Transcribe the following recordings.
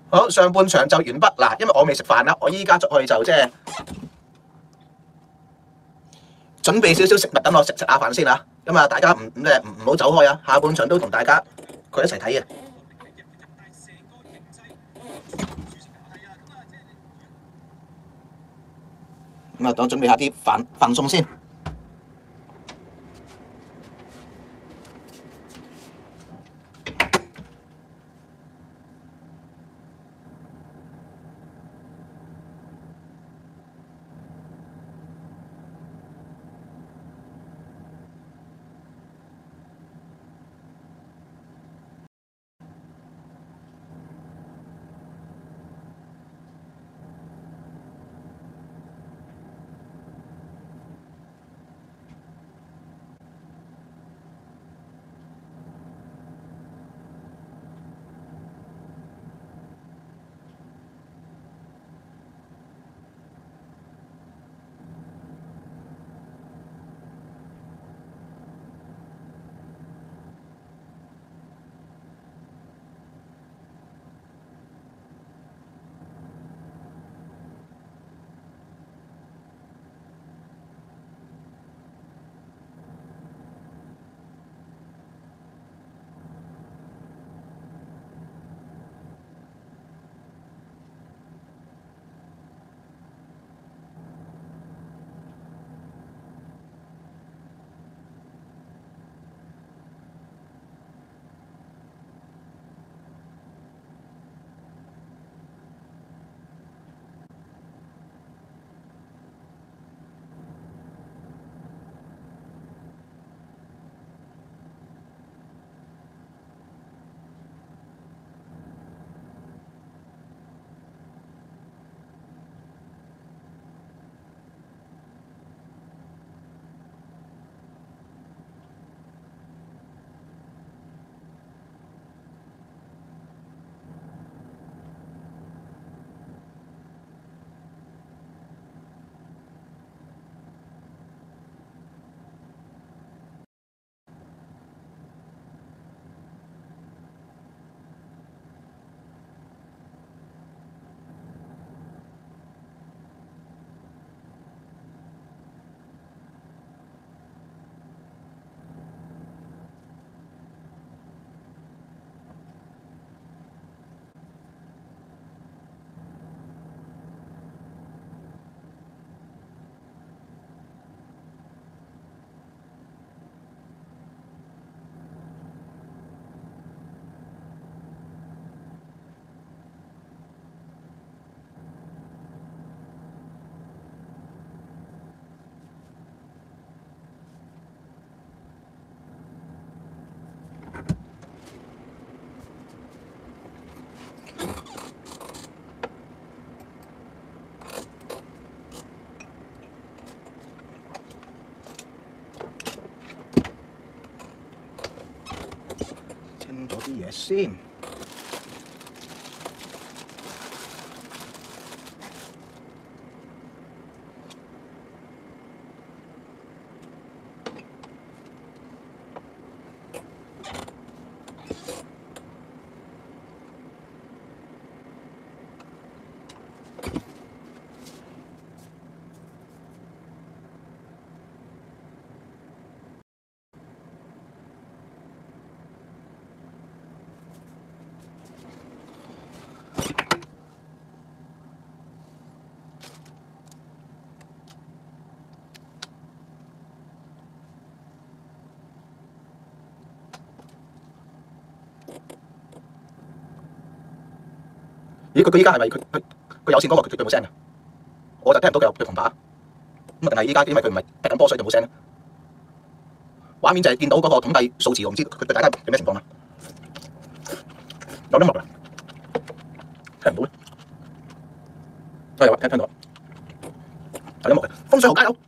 好，上半場就完畢嗱，因為我未食飯啦，我依家出去就即係準備少少食物等我食下飯先啦。咁啊，大家唔好走開啊！下半場都同大家佢一齊睇嘅。咁啊，等我準備下啲飯餸先。清咗啲嘢先。咦？佢依家係咪佢有線嗰個佢冇聲嘅？我就聽唔到佢同把。咁啊，定係依家因為佢唔係踢緊波，所以就冇聲咧？畫面就係見到嗰個統計數字，我唔知佢大家有咩情況啦。有音樂㗎，聽唔到咧？聽到，有音樂嘅。風水豪加油！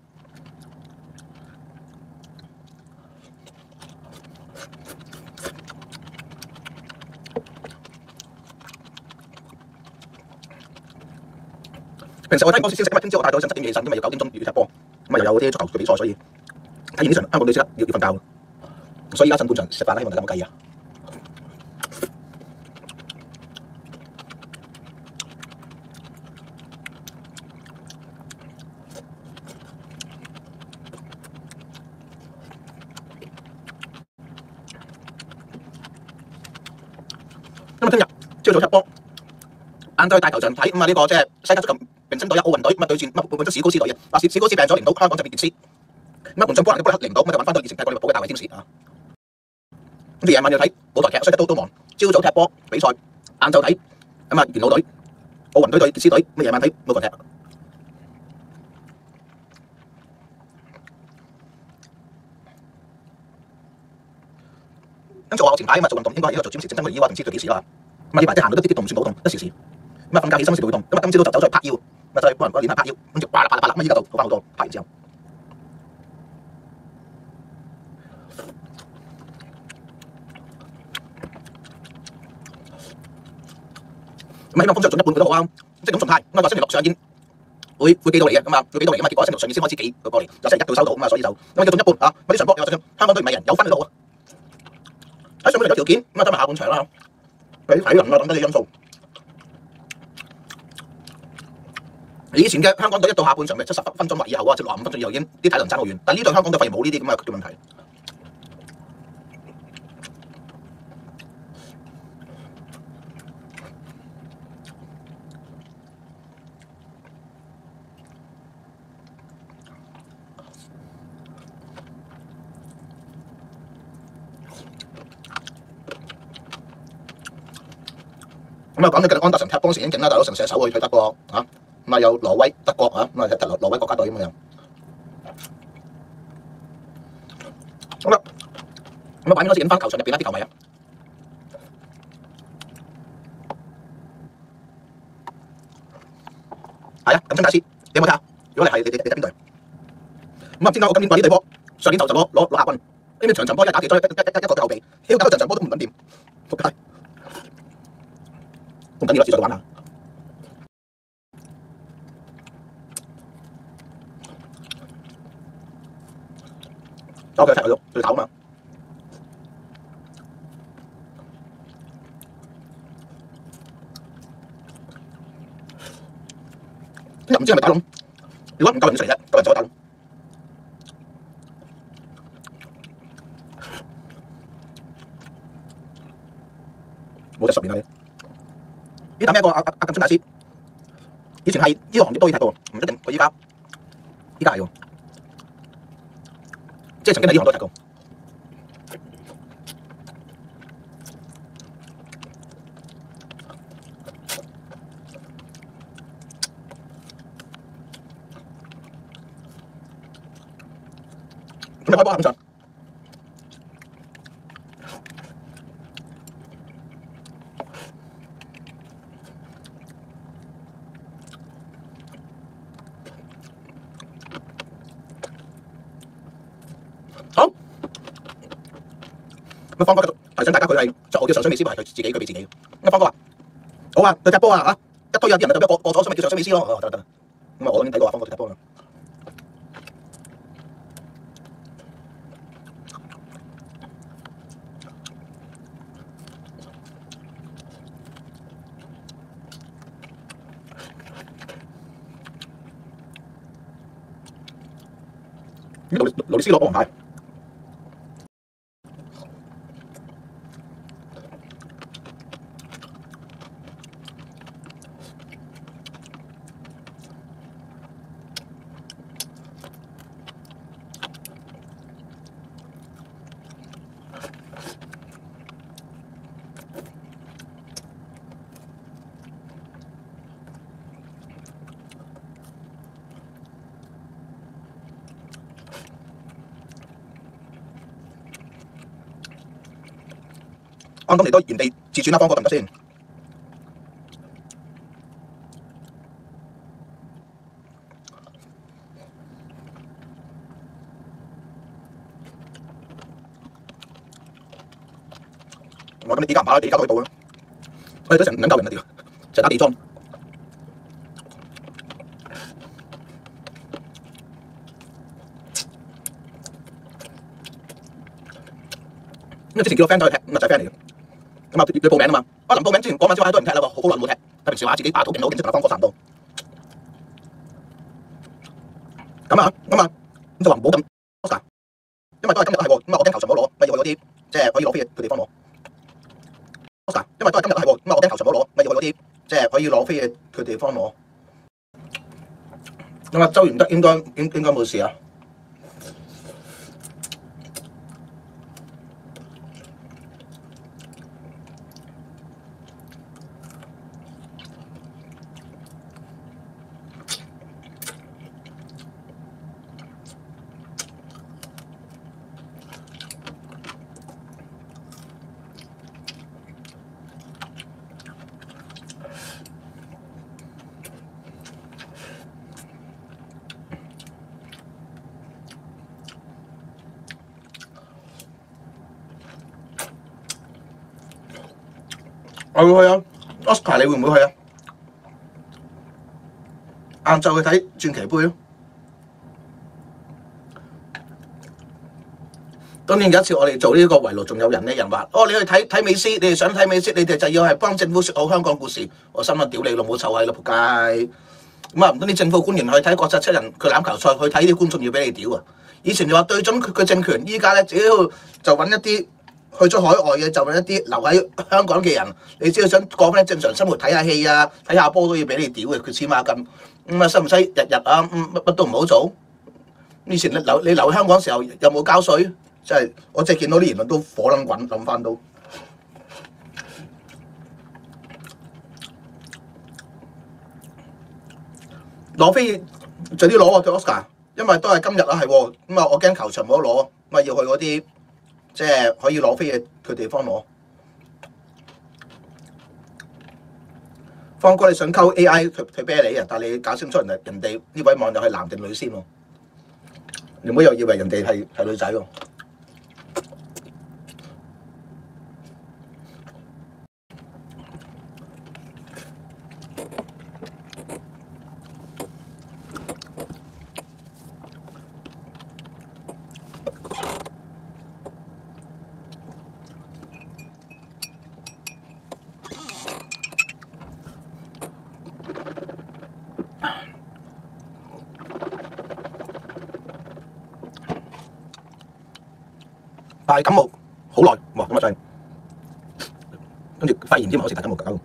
平時我睇嗰時先食，因為聽朝我大到上7點起身，因為要9點鐘要踢波，咁啊又有啲足球嘅比賽，所以睇完呢場香港隊即刻要瞓覺。所以而家趁半場食飯啦，希望大家冇介意啊！ 咁啊，聽日朝早踢波，晏晝去大球場睇咁啊呢個即係世界足球明星隊啊奧運隊咁啊對戰乜換咗史高斯隊嘅，嗱史高斯病咗嚟唔到，香港就變傑斯，咁啊換上波蘭嘅波克嚟唔到，咁就揾翻對熱誠踢過利物浦嘅大衛占士啊。跟住夜晚要睇舞台劇，所以都忙。朝早踢波比賽，晏晝睇咁啊元老隊奧運隊對傑斯隊，咁夜晚睇舞台劇。跟住我前排咁啊做運動，應該做占士正身個腰啊，唔知佢幾時啦。咁啊呢排即係行到啲都唔算好痛，一時時。咁啊瞓覺起身時會痛，咁啊今朝都走咗去拍腰，咁啊走去幫人練下拍腰，跟住啪啦啪啦啪啦，咁依家就好翻好多，拍完之後。咁希望封上盡一半佢都好啊，即係咁順泰，咁啊星期六上演會寄到嚟嘅，咁啊會寄到嚟嘅嘛，結果星期六上演先開始寄佢過嚟，就星期一到收到，咁啊所以就咁叫盡一半啊，嗰啲上波又話上香港隊唔係人有分都好啊，喺上半場有條件，咁啊等埋下半場啦，佢體能啊等等嘅因素。以前嘅香港隊一到下半場咪70分鐘或以後啊，即係65分鐘以後已經啲體能爭好遠，但係呢隊香港隊反而冇呢啲咁嘅問題。咁啊講緊安達臣踢波時已經勁啦，大佬成射手去退德國啊，咁啊有挪威德國啊，咁啊踢挪威國家隊咁樣。好啦，咁啊擺面開始影翻球場入邊啦啲球迷啊。係啊，咁張大師，你有冇睇下？如果你係你得邊隊？咁啊，唔知點解我今年話呢隊波，上年就攞亞軍，呢邊場波一打跌咗一個嘅後備，屌搞到場波都唔穩掂，仆街！唔緊要啦，自在玩下。我佢踢佢咯，佢頭啊嘛。今日唔知係咪打窿？如果唔夠人出嚟啫，夠人就打窿。冇得10年啦你。呢打咩個阿金春大師？以前係呢個行業都可以踢到，唔一定佢依家係喎，即係曾經喺呢行都踢過。咁你開波啊咁上？好，咁方哥繼續提醒大家，佢係就我叫上水美斯，係佢自己佢俾自己。咁方哥話：好啊，佢踢波啊嚇，一堆有啲人就過咗，所以咪叫上水美斯咯。得。咁啊，我已經睇過啊，方哥踢波啦。勞力斯攞黃牌。安東尼都原地自轉啦，方哥得唔得先？我咁你幾間唔打，幾間都可以報啦。我哋都成2夠人啦，屌，成打地裝。因為之前叫個 friend 走去踢，咁啊就係 friend 嚟嘅。咁啊要報名啊嘛，啊臨報名之前嗰晚先話都唔踢啦喎，好耐冇踢，平時話自己打到勁好勁，即係方哥差唔多。咁就話唔好咁 Oscar， 因為都係今日都係喎，咁啊我驚球場冇攞，咪要去嗰啲即係可以攞飛嘅地方攞。Oscar， 因為都係今日都係喎， 可以攞飛嘅佢地方攞。咁啊，周元德應該冇事啊。我會去啊 ，Oscar 你會唔會去啊？晏晝去睇傳奇杯咯。當年有一次我哋做呢個圍爐，仲有人話：哦，你去睇美斯，你哋想睇美斯，你哋就要係幫政府説好香港故事。我心諗屌你老母臭閪啦，仆街！咁啊，唔通啲政府官員去睇國際七人佢欖球賽，去睇啲觀眾要俾你屌啊！以前就話對準佢政權，依家咧只要就揾一啲去咗海外嘅，就揾一啲留喺香港嘅人，你只要想過翻正常生活，睇下戲啊，睇下波都要俾你屌嘅，佢黐孖筋。咁啊，使唔使日日啊乜都唔好做？以前你留香港時候有冇交稅？真係我即係見到啲言論都火撚滾，諗翻到。攞飛早啲攞喎對 Oscar， 因為都係今日啊，係喎。咁啊，我驚球場冇得攞，咁啊要去嗰啲即係可以攞飛嘅佢地方攞。方哥，你想溝 AI 佢啤你啊？但係你搞清楚人哋呢位網友係男定女先喎，你唔好又以為人哋係女仔喎。但係感冒好耐，哇！咁啊真係，跟住肺炎添，好似大感冒搞。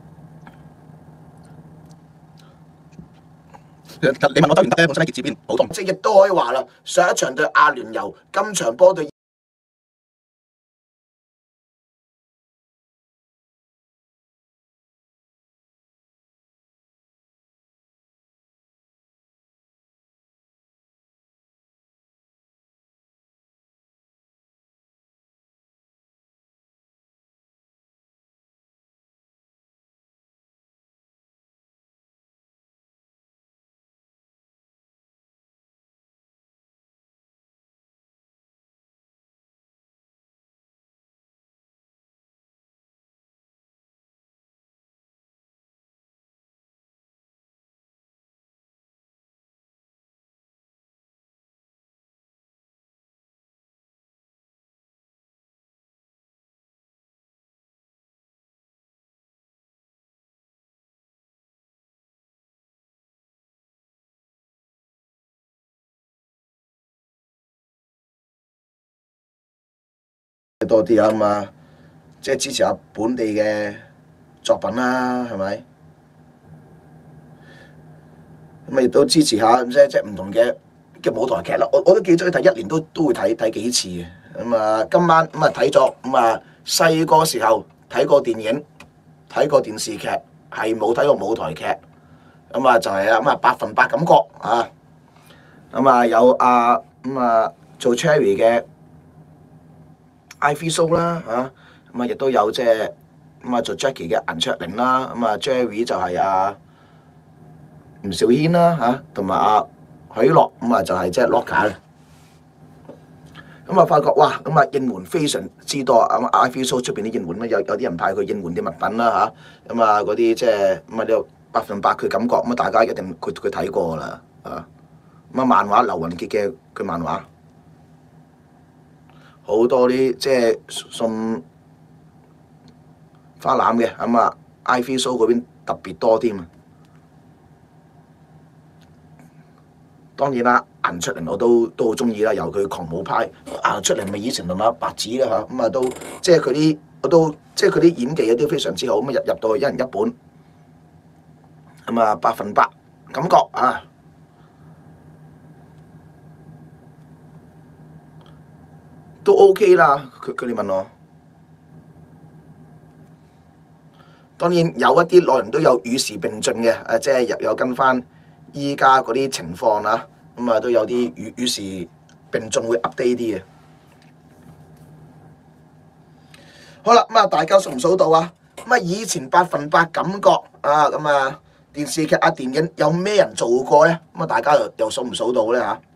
你問我周元德咧，本身喺傑志邊普通，即係亦都可以話啦。上一場對阿聯酋，今場波對多啲啊嘛，即係支持下本地嘅作品啦，係咪？咁亦都支持下即係唔同嘅舞台劇啦。我都幾中意睇，一年都會睇幾次嘅。咁啊，今晚咁啊睇咗，咁啊細個時候睇過電影，睇過電視劇，係冇睇過舞台劇。咁啊就係啦，咁啊100%感覺啊，咁啊有做 Cherry 嘅。Ivy So 啦嚇，咁啊亦都有即係咁啊做 Jackie 嘅顏卓靈啦，咁啊 Jerry 就係吳兆軒啦嚇，同埋許樂咁啊就係即係 Locker 嘅。咁啊發覺哇，咁啊應援非常之多啊！咁 Ivy So 出邊啲應援咧，有啲人派佢應援啲物品啦嚇，咁啊嗰啲即係咁啊呢個100%佢感覺，咁啊大家一定佢睇過啦啊！咁啊漫畫劉雲傑嘅佢漫畫。好多啲即係送花籃嘅，咁啊 Ivy So 嗰邊特別多添啊！當然啦，顏卓靈我都好中意啦，由佢狂舞派，顏卓靈咪以前同阿白紙啦嚇，咁啊都即係佢啲我都即係佢啲演技都非常之好，咁啊入到去一人一本， 咁啊100%感覺啊，都 OK 啦。佢哋問我，當然有一啲內容都有與時並進嘅，即係有跟翻依家嗰啲情況啦，咁啊都有啲與時並進會 update 啲嘅。好啦，咁啊大家數唔數到啊？咁啊以前100%感覺啊，咁啊電視劇啊電影有咩人做過咧？咁啊大家又數唔數到咧嚇？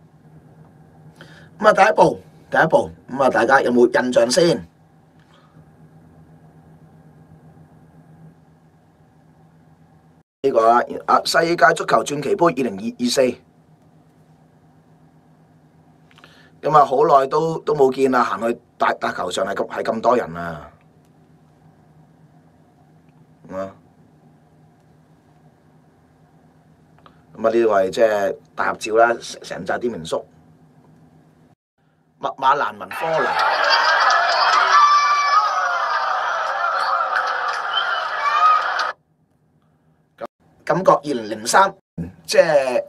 咁啊第一部，咁啊大家有冇印象先？呢個啊世界足球傳奇杯2024，咁啊好耐都冇見啦，行去大球場係咁多人啊！咁啊呢個係即係大合照啦，成扎啲名宿，麥馬蘭文科蘭。感覺2003，即係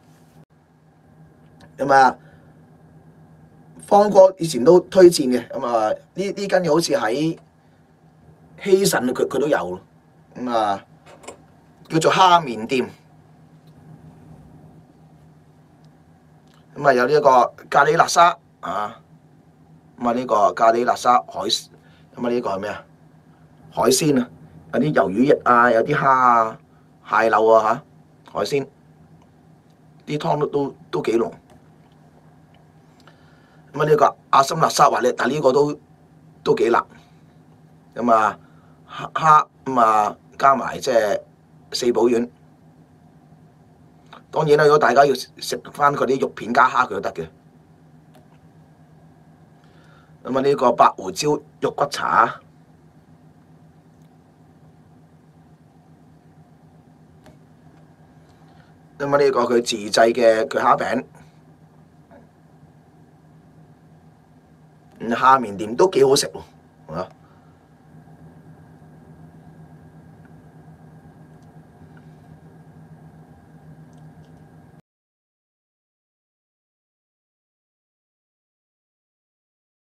咁啊，方哥以前都推薦嘅，咁啊呢間嘢好似喺希慎佢都有，咁啊叫做蝦麵店，咁啊有呢一個咖喱辣沙啊，咁啊呢個咖喱辣沙海，咁啊呢個係咩啊？海鮮啊，有啲魷魚翼啊，有啲蝦啊。蟹柳啊嚇，海鮮啲湯都幾濃。咁啊呢個阿森辣沙話咧，但呢個都幾辣。咁啊蝦咁啊加埋即係4寶丸。當然啦，如果大家要食翻佢啲肉片加蝦，佢都得嘅。咁啊呢個白胡椒肉骨茶。咁啊呢個佢自製嘅佢蝦餅，蝦麵店都幾好食喎，